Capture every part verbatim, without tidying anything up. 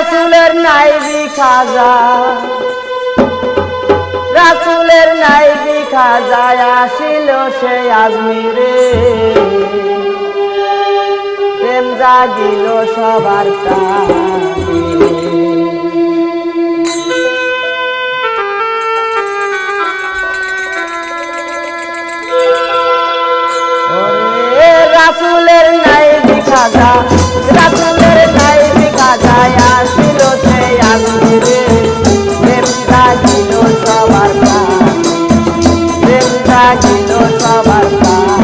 রাসূলের নাইবি খাজা রাসূলের নাইবি খাজা আসিল সে আজমিরে প্রেম জাগিল সবার প্রাণে ওরে রাসূলের নাইবি খাজা রাসূলের নাইবি খাজা আসিল সে আজমিরে প্রেম জাগিল সবার প্রাণে প্রেম জাগিল সবার প্রাণে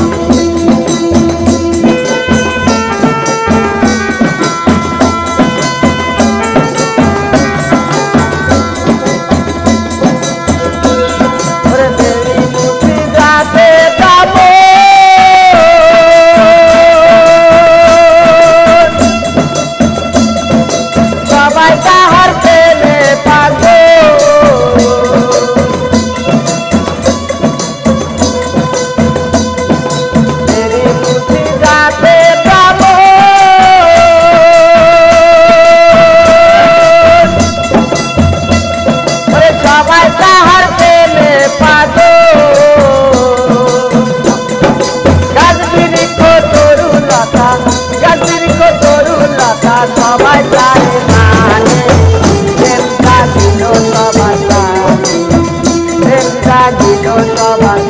সবাই জানে মানে প্রেম জাগিল সবার প্রাণে প্রেম জাগিল সবার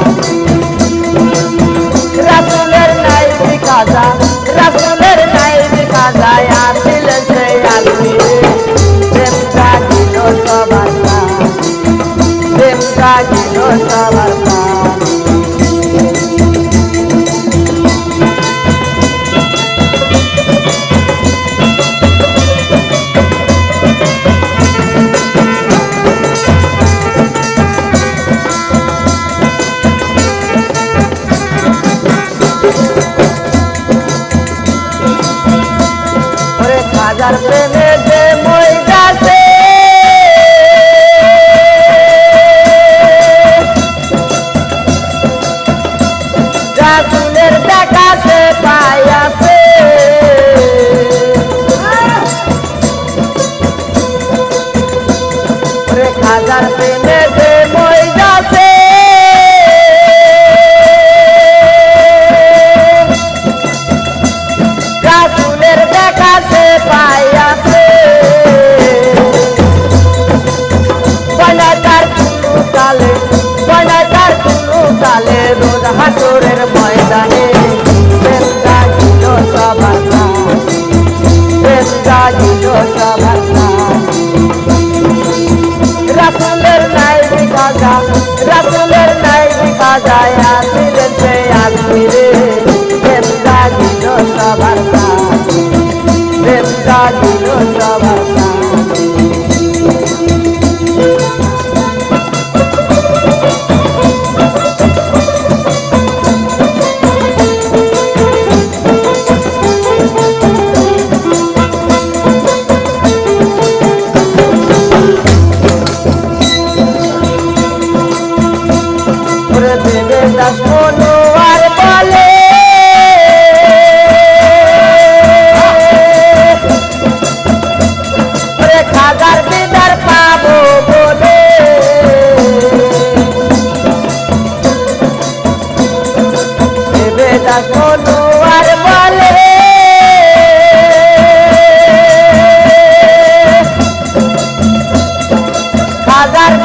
প্রাণে রাসূলের নাইবি খাজা রাসূলের নাইবি খাজা আসিল সে আজমিরে প্রেম জাগিল সবার প্রাণে প্রেম জাগিল সবার প্রাণে খাজার প্রেমে যে মই যাচ্ছে রাসূলের দেখা সে পাইয়াছে খাজার প্রেমে যে মই যাচ্ছে রাসূলের দেখা সে পাইয়াছে বনাতার কুলু কালে বনাতার কুলু কালে রোজ হাসরের ময়দানে প্রেম জাগিল সবার প্রাণে প্রেম জাগিল সবার প্রাণে রাসূলের নাইবি খাজা রাসূলের নাইবি খাজা আসিলেন সে আজমিরে প্রেম জাগিল সবার প্রাণে প্রেম জাগিল সবার প্রাণে দেবে দাস মনোয়ার বলে খাজার দিদার পাবো বলে দেবে দাস মনোয়ার বলে খাজার